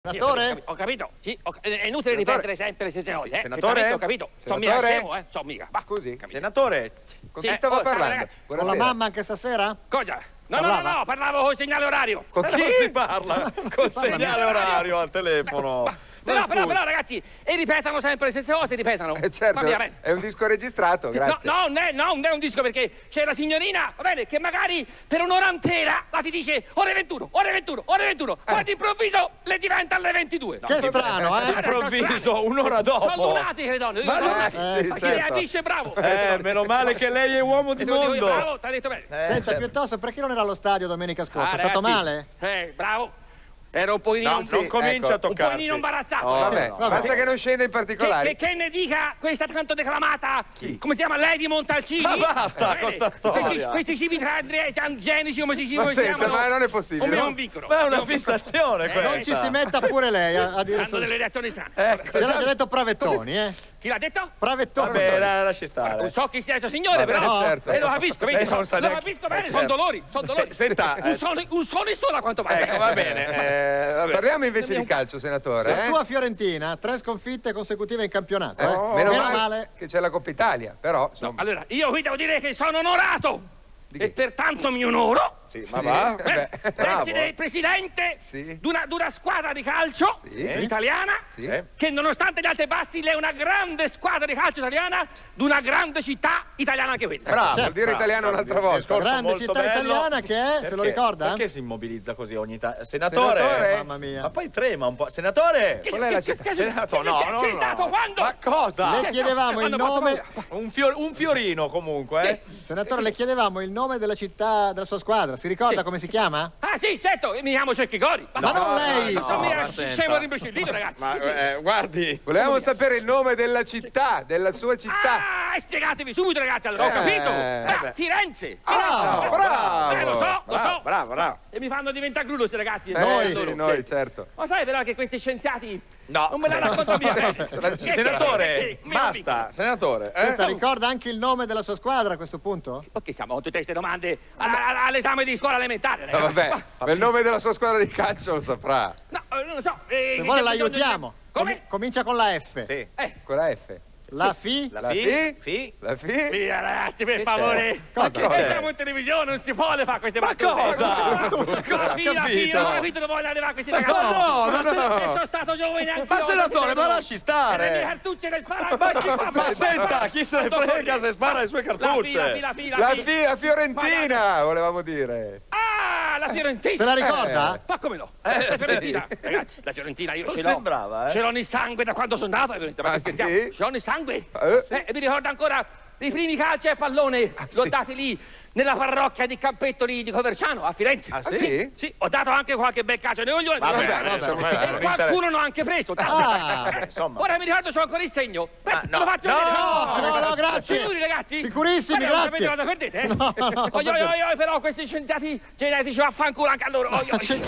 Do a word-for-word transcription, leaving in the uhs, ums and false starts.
Senatore? Ho capito, sì, ho, è inutile ripetere sempre le stesse cose, eh. Senatore? Ho capito, sono mica scemo, eh, sono mica. Ma scusi, capito. senatore, con chi Sì. stava Oh, salve, parlando? ragazzi. Con la mamma anche stasera? Cosa? No, no, no, no, parlavo col segnale orario. Con chi si parla? Col segnale orario al telefono. Però, però, però, ragazzi, e ripetano sempre le stesse cose, ripetano. Eh certo, Va bene. è un disco registrato, grazie. No, no, non è, no, non è un disco perché c'è una signorina, va bene, che magari per un'ora intera la ti dice ore ventuno, ore ventuno, ore ventuno, Eh. poi d'improvviso le diventa alle ventidue. No, Che strano, eh? Improvviso, un'ora dopo. sono lunatiche le donne, Ma sono no, lunatiche. eh, sì, Ma chi certo. le capisce, bravo. Eh, meno male che lei è uomo di E te lo dico io, mondo. bravo, t'ha detto bene. Eh, Senta, certo. piuttosto, perché non era allo stadio domenica scorsa? Ah, È stato ragazzi, male? Eh, bravo. Era un pochino, No, un, non sì, comincia ecco. a un toccarsi. pochino imbarazzato. Oh, Vabbè, no. basta che non scenda in Che, particolari. che, che ne dica questa tanto declamata, come si chiama, Lady Montalcini? Ma basta Eh, con sta questi, storia. questi cibi tra- transgenici, come si, Ma come si senza, chiamano? ma non è possibile, O me no? non vincono. Ma è una Non vincono. fissazione Eh, questa. Non ci si metta pure lei a, a dire Hanno su. delle reazioni strane. Eh, Vabbè. Se l'ha già detto Pravettoni, eh? Chi l'ha detto? Pravettoni. Vabbè, la- lasci Non stare. so chi sia questo signore, Vabbè, però certo. e lo capisco, vedi, Lei so- non sa lo neanche- capisco eh, bene, certo. sono dolori, sono dolori. Se- senta, un, eh, suono, un suono solo a quanto pare. Ecco, va bene. eh, vabbè. Parliamo invece di calcio, senatore. La eh? sua Fiorentina, tre sconfitte consecutive in campionato. Eh, Eh? meno, Meno male, male. che c'è la Coppa Italia, però No, insomma. allora, io qui devo dire che sono onorato Di e che? pertanto mi onoro Sì, ma Sì. va. Eh, beh, eh, bravo. essere presidente Sì. di una, di una squadra di calcio Sì. italiana Sì. Eh? che nonostante gli alti e bassi è una grande squadra di calcio italiana di una grande città italiana anche quella. Bravo. Vuol dire bravo, italiano bravo. un'altra volta. Discorso Grande molto città bello. italiana che è, se lo Perché? ricorda? Perché si immobilizza così ogni tanto? Senatore! Senatore? Mamma mia. Ma poi trema un po'. Senatore! Che- Qual è la che- città? che- Senato, che- no, che- no, che è no. stato quando? Ma cosa? Le chiedevamo il Quando ho fatto nome... paura. Un, fior- un fiorino comunque, eh? Senatore, le chiedevamo il nome della città, della sua squadra. Si ricorda Sì. come si chiama? Ah sì, certo, mi chiamo Cecchigori. Ma non lei! Ma sono No, mica ma senta. scemo rimbecillito, ragazzi. Ma eh, guardi. Volevamo sapere il nome della città, della sua città. Ah, spiegatevi subito, ragazzi, allora, ho Eh, capito. eh Ah, beh. Firenze. Ah, Firenze. bravo. Eh, lo so, lo Bravo, so. bravo, bravo. E mi fanno diventare grudo, questi ragazzi. Eh, Noi, sì, noi, certo. Ma sai però che questi scienziati No. non me la raccontano più. Senatore, basta, senatore. Eh? Senta, ricorda anche il nome della sua squadra a questo punto? Perché siamo con tutte queste domande a- a- all'esame di scuola elementare? No, ragazzi? vabbè, ma il nome della sua squadra di calcio lo saprà. No, eh, non lo so. eh, Se c'è vuole bisogno di- l'aiutiamo. Come? Com- comincia con la F. Sì. Eh, Con la F. La Fi? La, La fi? fi? Fi? La F? via, ragazzi, per Che favore. Cosa? Che c'è? siamo in televisione, non si può le fare queste Ma battute. cosa? La Cosa? fila, la Capito? fila, non ho capito dove vogliono arrivare questi Ma ragazzi. no, ma E no. sono stato giovane anche Ma io, senatore, ma lasci E le mie stare. cartucce le sparano. Ma, chi, ma senta, chi se ne frega se spara le sue La fila, cartucce? fila, fila, La fila. F, la Fiorentina, volevamo dire. Ah, la Fiorentina. Se la ricorda? Ma come no? Eh, la Fiorentina, sì. ragazzi, la Fiorentina io Non ce l'ho. sembrava, eh? Ce l'ho nel sangue da quando sono nato, la Fiorentina. Ma Ah, che scherziamo? sì? Ce l'ho nel sangue. Eh? Eh, e mi ricordo ancora i primi calci a pallone. L'ho sì? dati lì nella parrocchia di Campetto lì di Coverciano a Firenze. Ah, sì? Sì, ho dato anche qualche bel calcio nei coglioni. Vabbè, Eh, vabbè, lasciamo vabbè, stare. e qualcuno ne ho anche preso. tanto. Ah, Eh, insomma. Ora mi ricordo c'ho ancora il segno. Beh, Ah, te no. lo faccio No, vedere. no, no, grazie. Sicuri, ragazzi? Sicurissimi, Ma non grazie. sapete cosa perdete, eh? No, no, Oi, oi, oi, oi, però questi scienziati genetici vaffanculo anche a loro. Oi, oi.